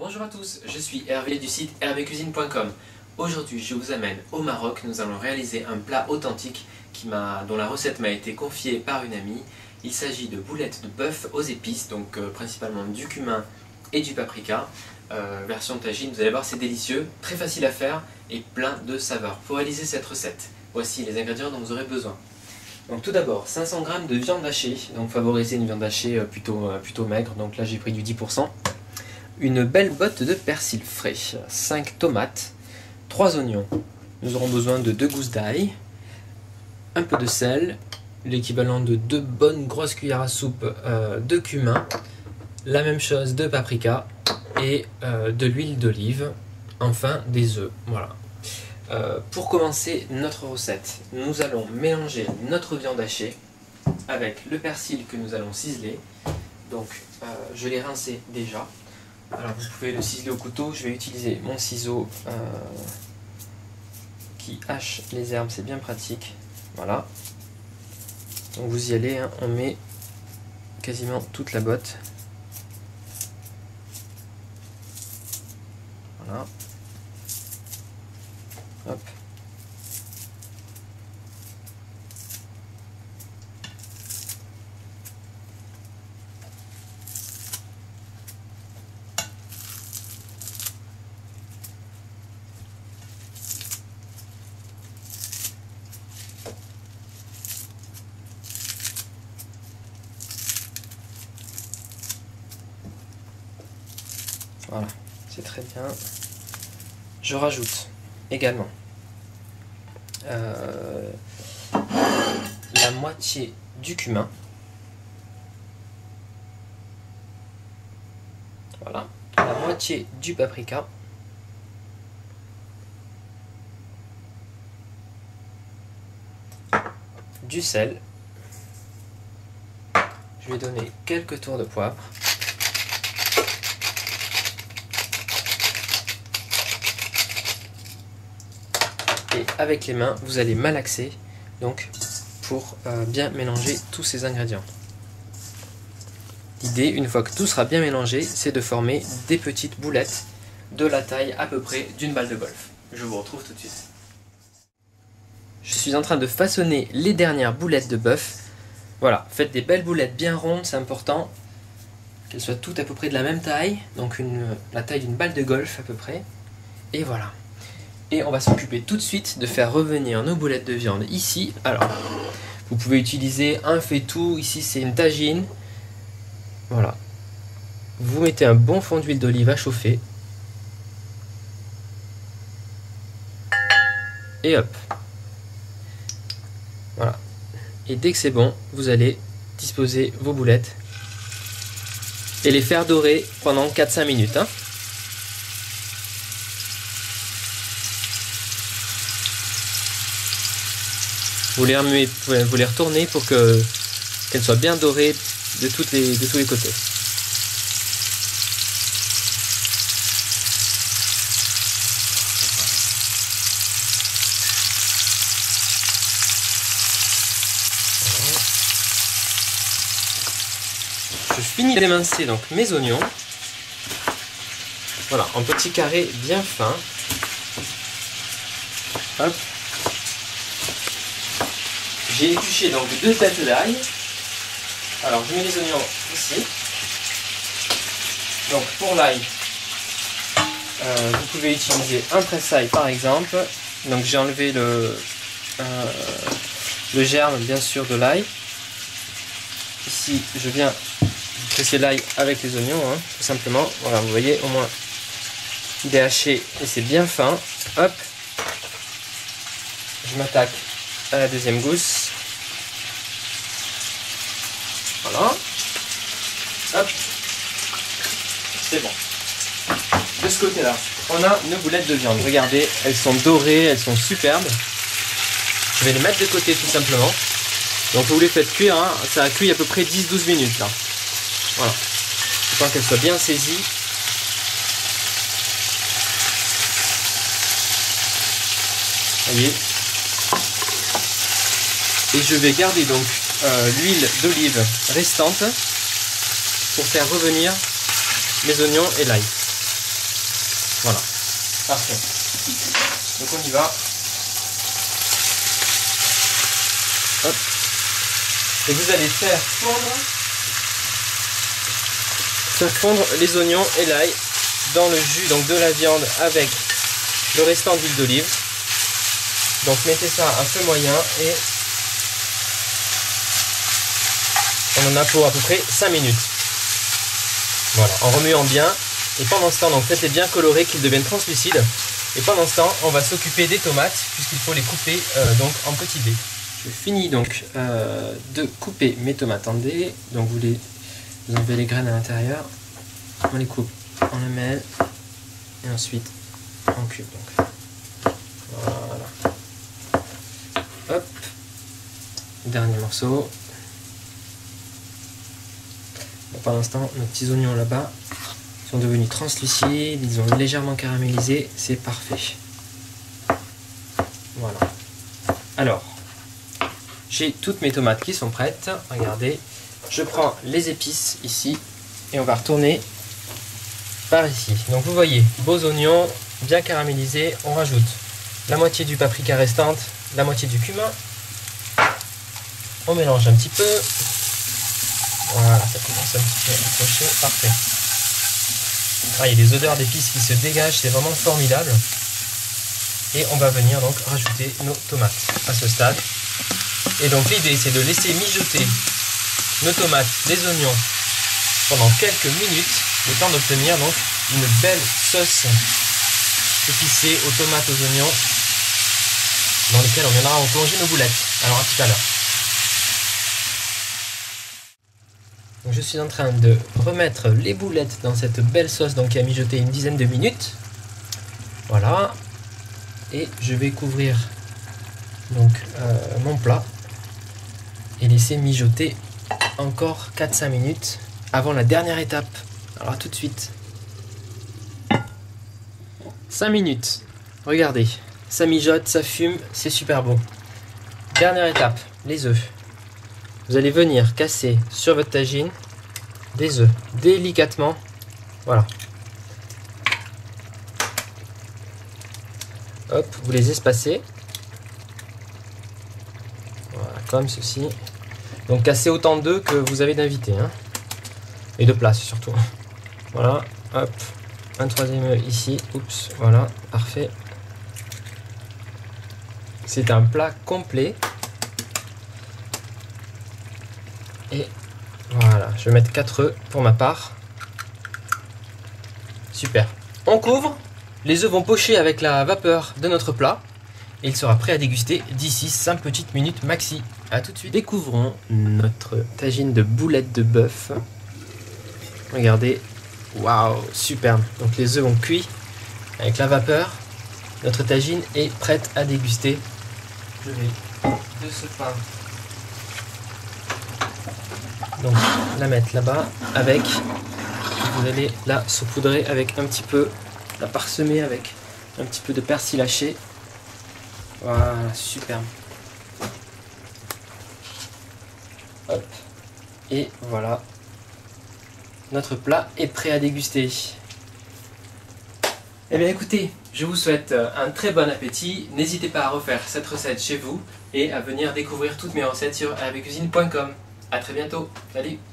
Bonjour à tous, je suis Hervé du site hervécuisine.com. Aujourd'hui, je vous amène au Maroc. Nous allons réaliser un plat authentique dont la recette m'a été confiée par une amie. Il s'agit de boulettes de bœuf aux épices, donc principalement du cumin et du paprika. Version tagine, vous allez voir, c'est délicieux, très facile à faire et plein de saveurs. Pour réaliser cette recette, voici les ingrédients dont vous aurez besoin. Donc tout d'abord, 500 g de viande hachée, donc favorisez une viande hachée plutôt maigre, donc là j'ai pris du 10%. Une belle botte de persil frais, 5 tomates, 3 oignons. Nous aurons besoin de 2 gousses d'ail, un peu de sel, l'équivalent de 2 bonnes grosses cuillères à soupe de cumin, la même chose de paprika et de l'huile d'olive, enfin des œufs. Voilà. Pour commencer notre recette, nous allons mélanger notre viande hachée avec le persil que nous allons ciseler. Donc je l'ai rincé déjà. Alors vous pouvez le ciseler au couteau, je vais utiliser mon ciseau qui hache les herbes, c'est bien pratique. Voilà. Donc vous y allez, hein, on met quasiment toute la botte. Voilà. Hop. Voilà, c'est très bien. Je rajoute également la moitié du cumin. Voilà, la moitié du paprika. Du sel. Je vais donner quelques tours de poivre. Et avec les mains, vous allez malaxer donc pour bien mélanger tous ces ingrédients. L'idée, une fois que tout sera bien mélangé, c'est de former des petites boulettes de la taille à peu près d'une balle de golf. Je vous retrouve tout de suite. Je suis en train de façonner les dernières boulettes de bœuf. Voilà, faites des belles boulettes bien rondes, c'est important qu'elles soient toutes à peu près de la même taille, donc la taille d'une balle de golf à peu près. Et voilà. Et on va s'occuper tout de suite de faire revenir nos boulettes de viande ici. Alors, vous pouvez utiliser un faitout, ici c'est une tagine. Voilà. Vous mettez un bon fond d'huile d'olive à chauffer. Et hop. Voilà. Et dès que c'est bon, vous allez disposer vos boulettes et les faire dorer pendant 4-5 minutes. Hein. Vous les remuez, vous les retournez pour qu'elles soient bien dorées de tous les côtés. Voilà. Je finis d'émincer donc mes oignons. Voilà, en petits carrés bien fins. Hop. J'ai épluché donc 2 têtes d'ail. Alors je mets les oignons ici. Donc pour l'ail, vous pouvez utiliser un presse-ail par exemple. Donc j'ai enlevé le germe bien sûr de l'ail. Ici je viens presser l'ail avec les oignons, hein, tout simplement. Voilà, vous voyez au moins il est haché et c'est bien fin. Hop. Je m'attaque à la deuxième gousse. Voilà. Hop. C'est bon. De ce côté-là, on a nos boulettes de viande. Regardez, elles sont dorées, elles sont superbes. Je vais les mettre de côté tout simplement. Donc vous les faites cuire, hein. Ça a cuit à peu près 10-12 minutes là. Voilà. Il faut qu'elles soient bien saisies. Vous voyez. Et je vais garder donc l'huile d'olive restante pour faire revenir mes oignons et l'ail. Voilà, parfait. Donc on y va. Hop. Et vous allez faire fondre les oignons et l'ail dans le jus donc de la viande avec le restant d'huile d'olive. Donc mettez ça à feu moyen et on en a pour à peu près 5 minutes. Voilà, en remuant bien. Et pendant ce temps, donc faites-les bien colorer qu'ils deviennent translucides. Et pendant ce temps, on va s'occuper des tomates puisqu'il faut les couper donc en petits dés. Je finis donc de couper mes tomates en dés. Donc vous enlevez les graines à l'intérieur. On les coupe en lamelles et ensuite en cubes. Donc. Voilà. Hop. Dernier morceau. Bon, pour l'instant, nos petits oignons là-bas sont devenus translucides, ils ont légèrement caramélisé, c'est parfait. Voilà. Alors, j'ai toutes mes tomates qui sont prêtes. Regardez, je prends les épices ici et on va retourner par ici. Donc vous voyez, beaux oignons, bien caramélisés. On rajoute la moitié du paprika restante, la moitié du cumin. On mélange un petit peu. Voilà, ça commence un petit peu à approcher. Parfait. Ah, il y a des odeurs d'épices qui se dégagent, c'est vraiment formidable. Et on va venir donc rajouter nos tomates à ce stade. Et donc l'idée c'est de laisser mijoter nos tomates, les oignons pendant quelques minutes, le temps d'obtenir donc une belle sauce épicée aux tomates, aux oignons, dans lesquelles on viendra en plonger nos boulettes. Alors à tout à l'heure. Je suis en train de remettre les boulettes dans cette belle sauce donc qui a mijoté une dizaine de minutes. Voilà. Et je vais couvrir donc mon plat et laisser mijoter encore 4-5 minutes avant la dernière étape. Alors à tout de suite. 5 minutes. Regardez, ça mijote, ça fume, c'est super bon. Dernière étape, les œufs. Vous allez venir casser sur votre tagine des œufs délicatement. Voilà. Hop, vous les espacez. Voilà, comme ceci. Donc cassez autant d'œufs que vous avez d'invités. Hein. Et de place surtout. Voilà, hop. Un troisième œuf ici. Oups, voilà, parfait. C'est un plat complet. Et voilà, je vais mettre 4 œufs pour ma part. Super. On couvre. Les œufs vont pocher avec la vapeur de notre plat. Et il sera prêt à déguster d'ici 5 petites minutes maxi. A tout de suite. Découvrons notre tagine de boulettes de bœuf. Regardez. Waouh, superbe. Donc les œufs ont cuit avec la vapeur. Notre tagine est prête à déguster. Je vais de ce pain donc la mettre là-bas avec, vous allez la saupoudrer avec un petit peu, la parsemer avec un petit peu de persil haché. Voilà, superbe. Hop. Et voilà, notre plat est prêt à déguster. Eh bien écoutez, je vous souhaite un très bon appétit. N'hésitez pas à refaire cette recette chez vous et à venir découvrir toutes mes recettes sur herbetcuisine.com. A très bientôt. Salut.